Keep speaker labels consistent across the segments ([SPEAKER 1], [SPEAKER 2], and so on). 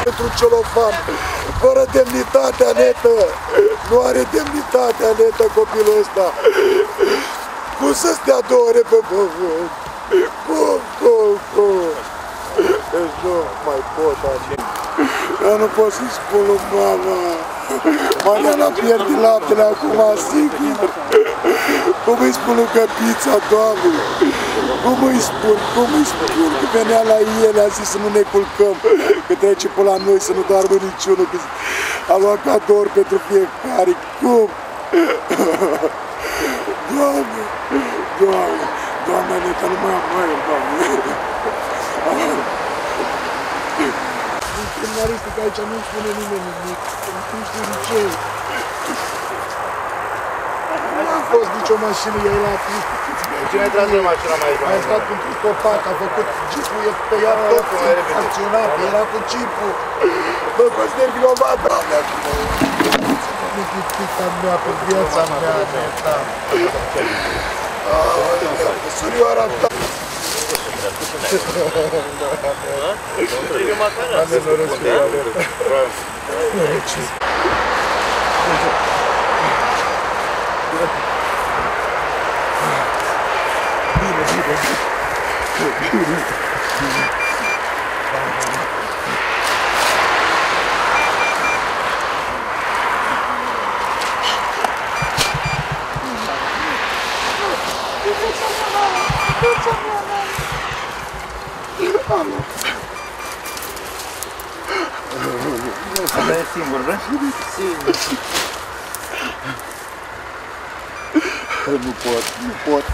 [SPEAKER 1] Pentru celofan, fără demnitatea netă, nu are demnitatea netă copilul ăsta. Cum să stea 2 ore pe pământ? Cum? Deci nu mai pot așa. Eu nu pot să-i spun lui mama. Mariana pierde laptele acum, sigur. Cum îi spun lui Căpița, Doamne? Cum îi spun că venea la el, a zis să nu ne culcăm, că trece pe la noi, să nu doarmă niciunul, că a luat cadouri pentru fiecare. Cum? Doamne, neta, nu mai am mai, Doamne. În criminalistică aici nu spune nimeni nimic, nu știu de ce. Nu a fost nicio mașină, el a fost.
[SPEAKER 2] Cine ai tras de mașina mai
[SPEAKER 1] a stat într-un copac, a făcut jeepul, pe ea tot acționat, era cu jeepul. Bă, consider vinovat, Doamne, acum. Pitica mea, pe viața mea, neta. Surioara ta. Doamne, noroc și Bine.
[SPEAKER 2] Să dai singur, vrei? Singur.
[SPEAKER 1] Nu pot.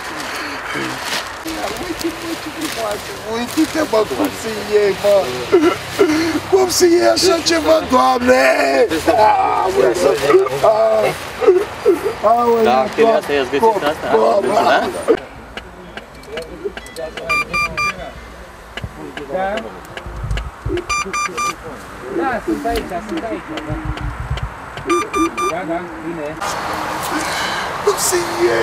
[SPEAKER 1] Uite-te, mă, cum se iei, mă! Cum se iei așa ceva, Doamne?
[SPEAKER 3] Da, chestia asta i-ați găsit asta?
[SPEAKER 4] Da? Da, sunt aici, da. Da, bine.
[SPEAKER 1] Cum se iei?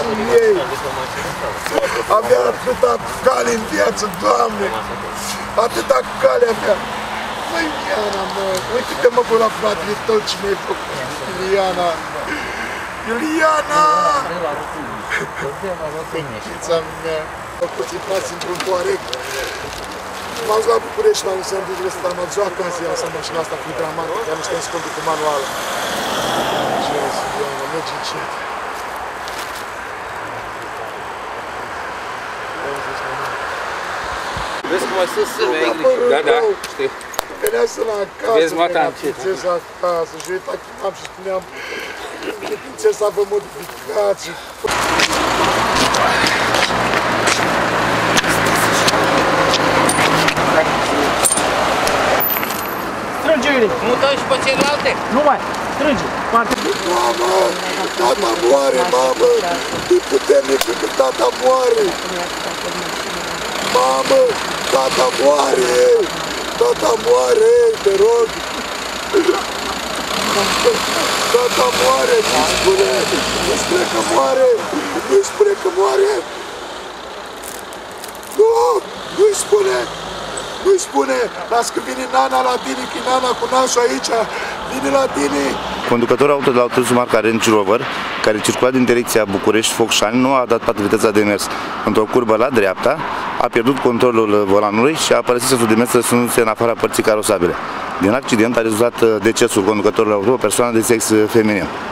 [SPEAKER 1] Avea atâta cale în viață, Doamne! Atâta cale avea! Măi, Iuliana, mă! Uite-te, mă, până la fratele tău ce mi-ai făcut, Iuliana! Iuliana! Fetița mea! Făcut intrați într-un Touareg. M-am dus la București, m-am dus în duzul ăsta, m-am dus acasă, iar să mașina asta cu dramată, iar nu știam scondul cu manuală. Ce Iuliana, merge încet.
[SPEAKER 3] Vezi cum ai sus sârme, Da, știu.
[SPEAKER 1] Venea să la acasă,
[SPEAKER 3] vezi mata
[SPEAKER 1] prințesa acasă și uita chemam și spuneam prințesa vă modificați.
[SPEAKER 4] Strânge, Iulie!
[SPEAKER 3] Mutăm și pe celelalte?
[SPEAKER 4] Nu mai! Strânge!
[SPEAKER 1] Mamă! Tata moare, mamă! E puternic când tata moare! Mamă! Tata moare! Tata moare! Te rog! Tata moare! Nu-i spune! Nu-i spune că moare! Nu-i spune că moare! Nu! Nu-i spune! Nu-i spune! Las că vine nana la tine, că nana cu nașul aici! Vine la tine!
[SPEAKER 5] Conducătorul auto de la autobuzul marca Range Rover, care circula din direcția București-Focșani, nu a dat toată viteza de mers într-o curbă la dreapta, a pierdut controlul volanului și a părăsit sătul de mers trăsându-se în afara părții carosabile. Din accident a rezultat decesul conducătorului auto, o persoană de sex feminin.